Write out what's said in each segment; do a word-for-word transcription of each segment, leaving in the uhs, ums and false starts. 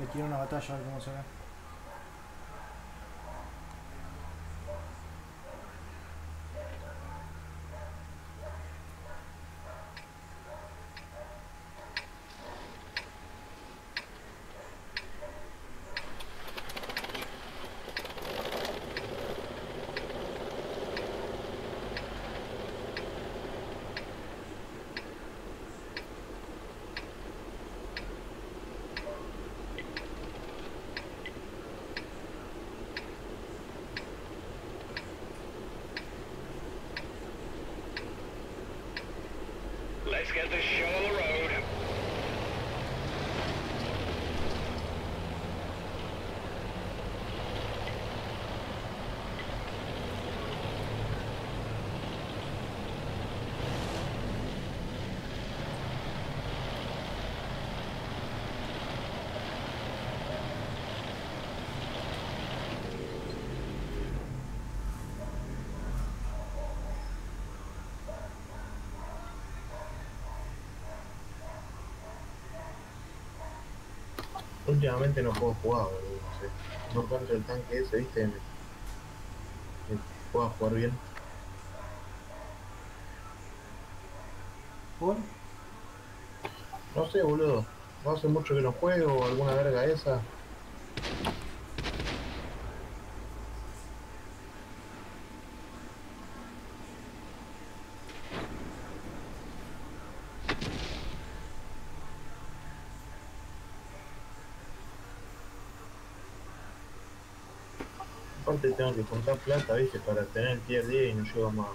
Le quiero una batalla a ver cómo se ve. Let's get this show on the road. Últimamente no puedo jugar, boludo, no sé. No encuentro el tanque ese, viste, me, me pueda jugar bien. ¿Por? No sé, boludo. No hace mucho que no juego, alguna verga esa. Aparte tengo que juntar plata, viste, para tener el tier diez y no llego más.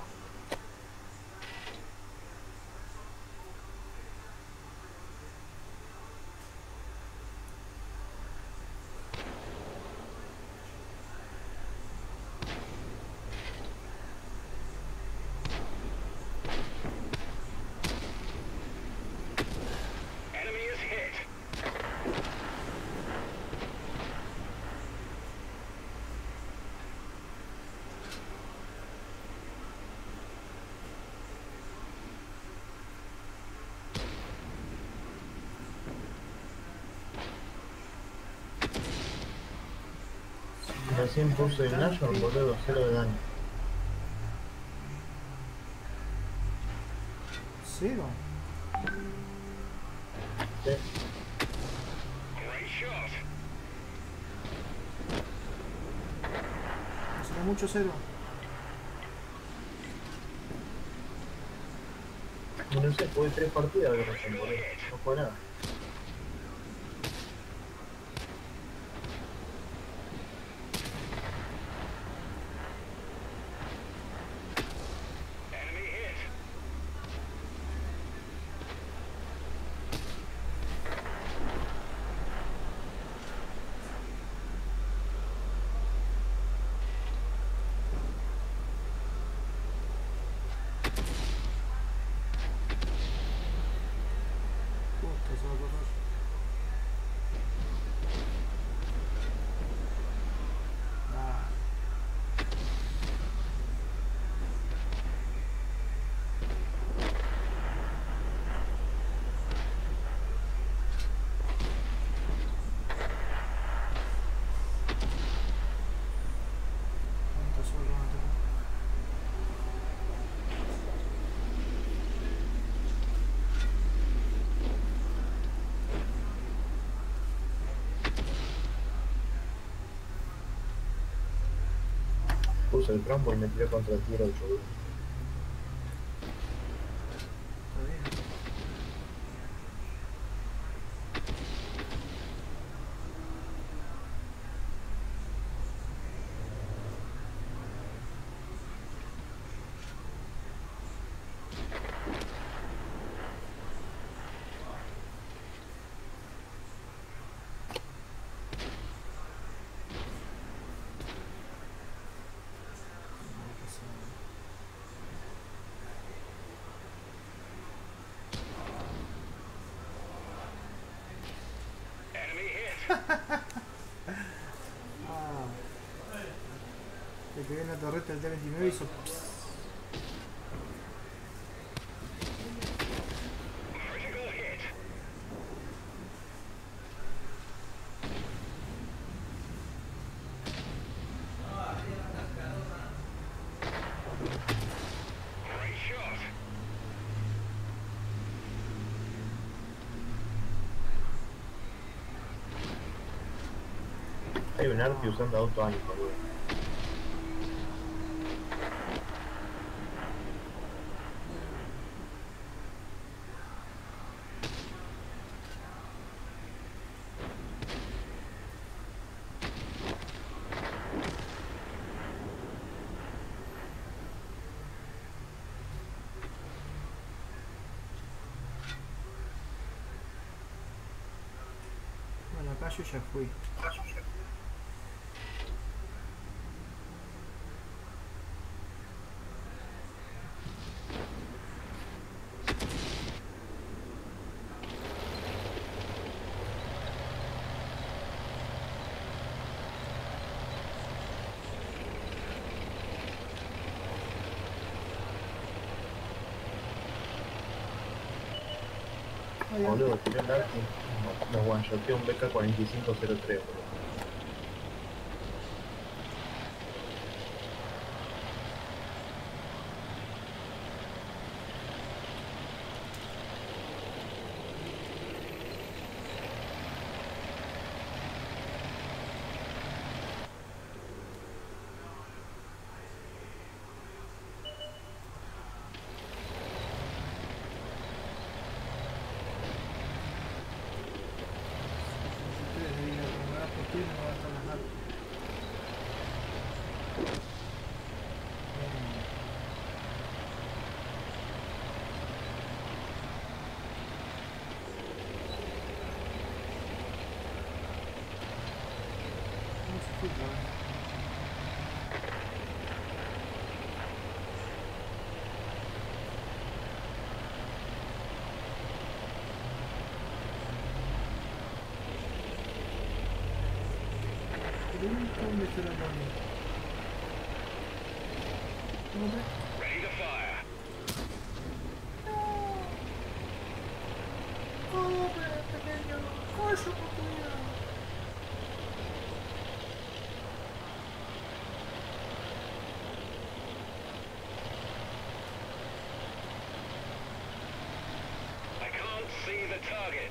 Enemy is hit. Recién puse el Nashor, boludo, cero de daño. ¿Cero? Sí. Great shot. ¿No será mucho cero? No sé, jugué tres partidas de recién, Critical boludo. hit. No jugué nada. Enemy hit. Puta, se va a correr. Ah, ¿cuánto solo van a tener? Puse el trampo y me tiré contra el tiro ocho, boludo. Está bien. No pasa nada. Enemy hit. Ah, le pegué en la torreta del T veintinueve y hizo... pss. Critical hit. Hay un arte usando auto anime, boludo. Bueno, acá yo ya fui. Ay, ay. Boludo, tiró el arte. Nos one-shoteó un B K cuarenta y cinco cero tres, boludo. Si ustedes debían programar por ti, no va a estar las altas. ¿Cómo se fue, cabrón? Pero ¿dónde está la mano? ¿Dónde? Ready to fire. ¡Corre, pequeño! ¡Corre, oportunidad! I can't see the target.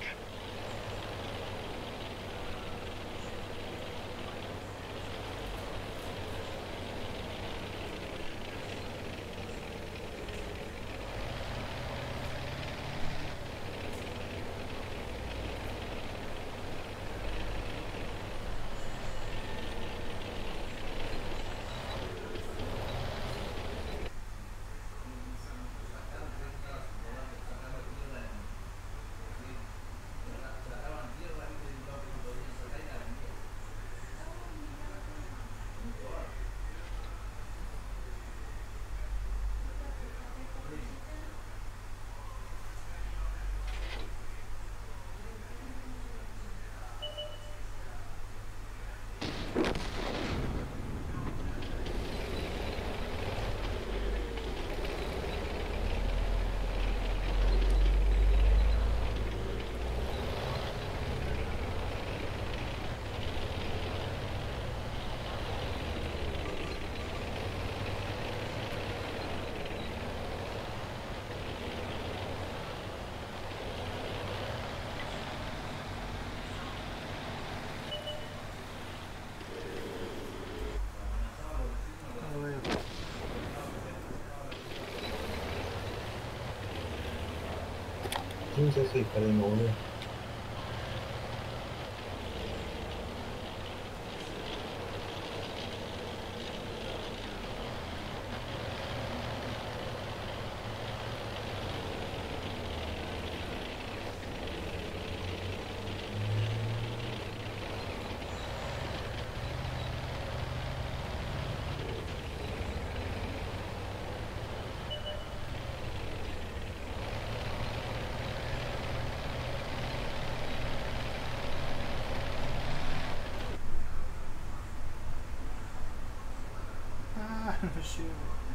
No lo veo. quince a seis perdimos, boludo. Ah, no llego.